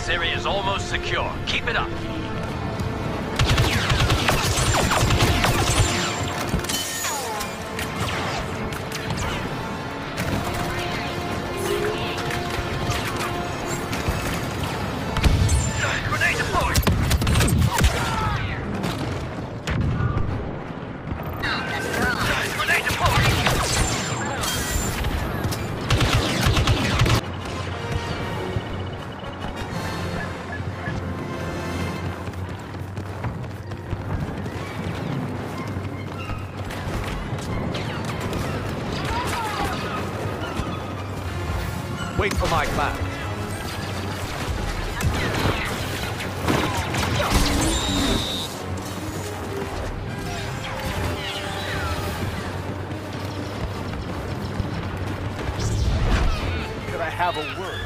This area is almost secure. Keep it up. Grenade deployed! Grenade deployed! Wait for my command. Could I have a word?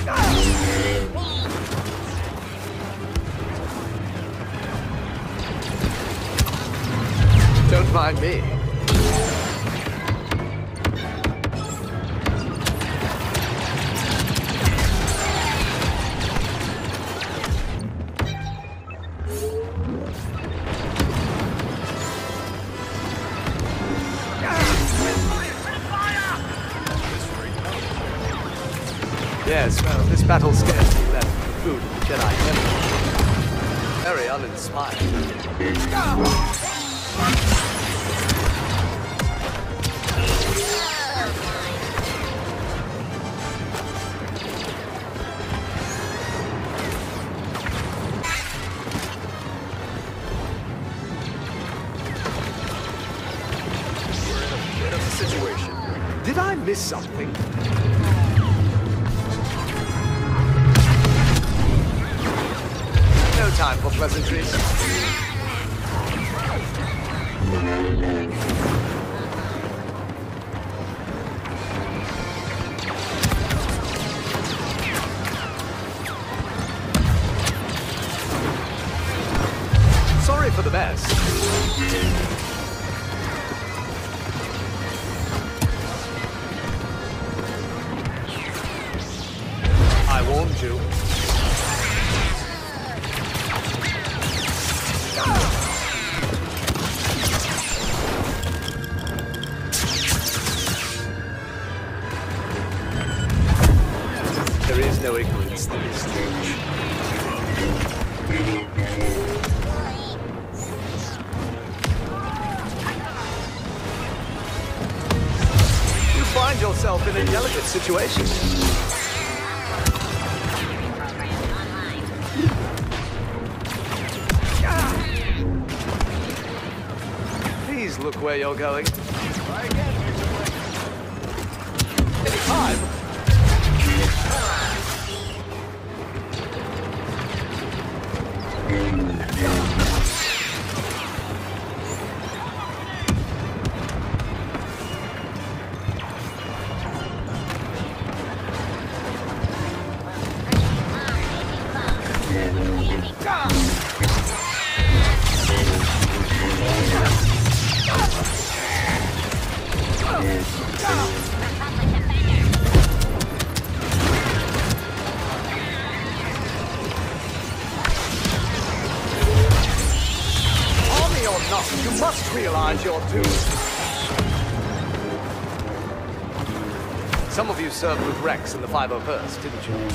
Don't mind me. Yes, well, this battle scarcely left food in the Jedi Temple. Very uninspiring. We're in a bit of a situation. Did I miss something? No time for pleasantries. Sorry for the mess. I warned you. There is no ignorance in this stage. You find yourself in a delicate situation. Please look where you're going. Try again. Anytime. Army or not, you must realize your doom. Some of you served with Rex in the 501st, didn't you?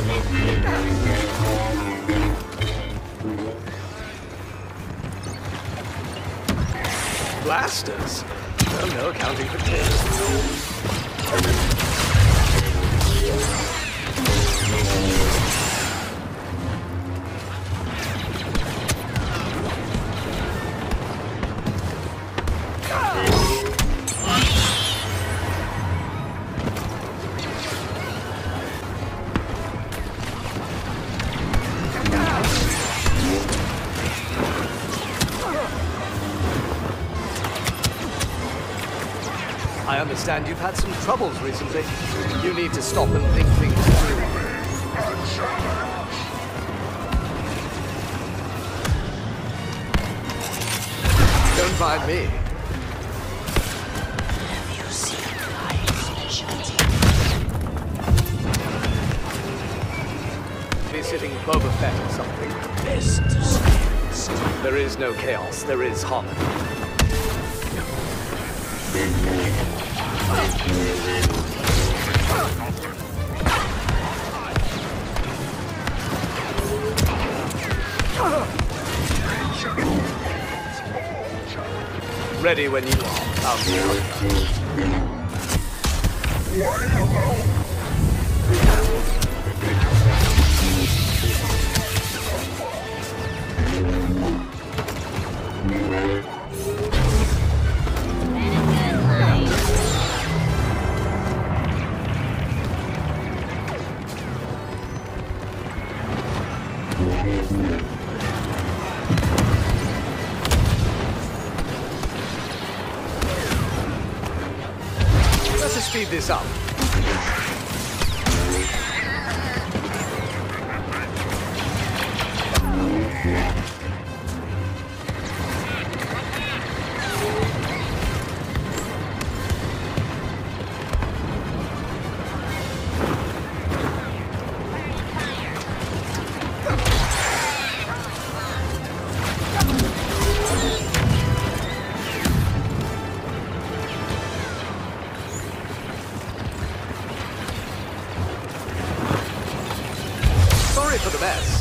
Blasters? Oh, no accounting for taste. I understand you've had some troubles recently. You need to stop and think things through. Don't mind me. Have you seen my specialty? Be babysitting Boba Fett or something. There is no chaos, there is harmony. Ready when you are. Let's speed this up. Sorry for the mess.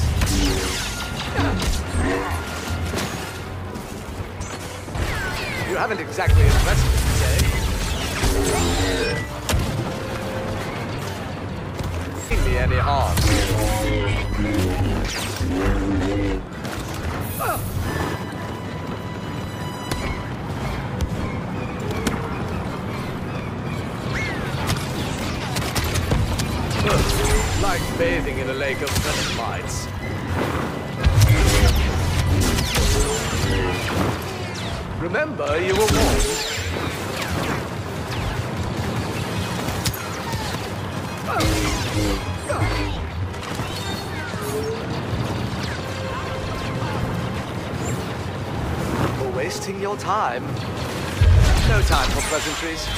You haven't exactly impressed me today. Ain't me any harm. Like bathing in a lake of venom mites. Remember, you were warned. You're wasting your time. No time for pleasantries.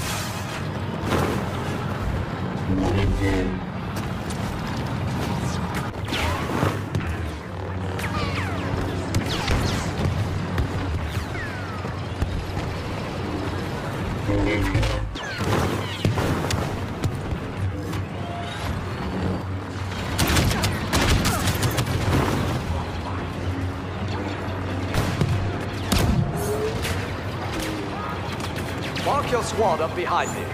Mark your squad up behind me.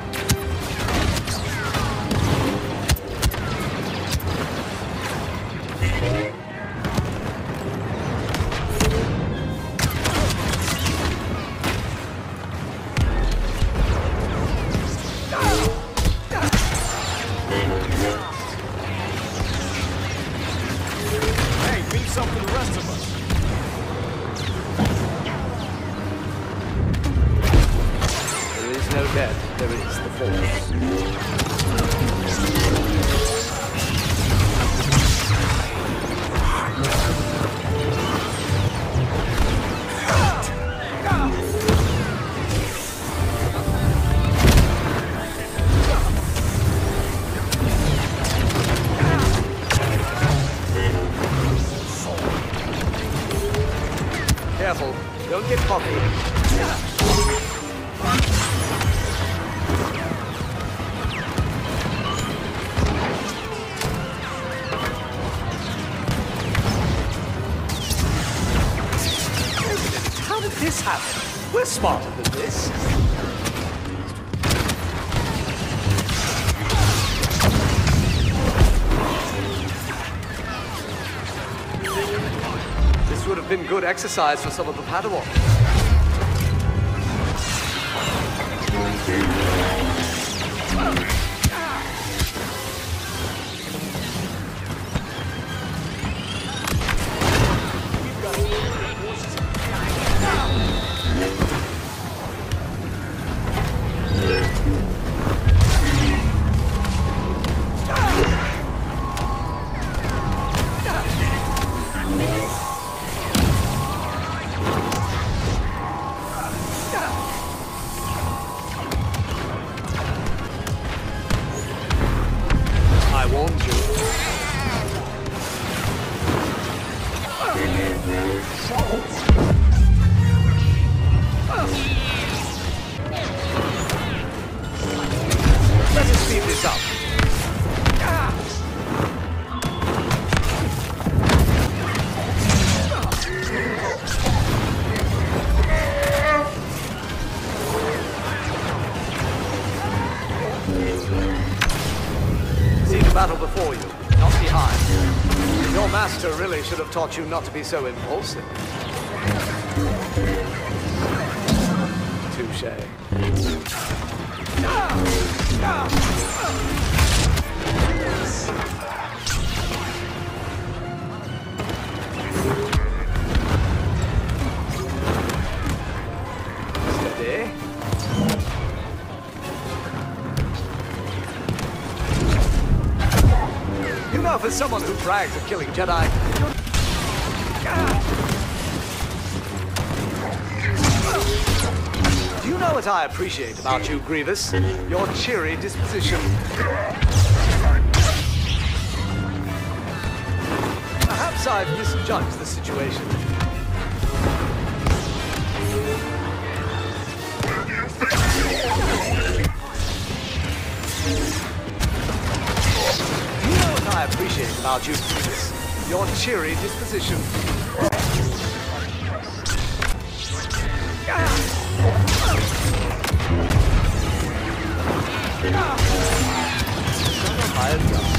Hey, beat some for the rest of us. There is no death, there is the Force. Careful, don't get cocky. How did this happen? We're smarter than this. This would have been good exercise for some of the Padawans. before you, not behind. Your master really should have taught you not to be so impulsive. Touché. Steady. You know, for someone who brags of killing Jedi, do you know what I appreciate about you, Grievous? Your cheery disposition. Perhaps I've misjudged the situation. Do you know what I appreciate about you, Grievous? Your cheery disposition. Son of my God.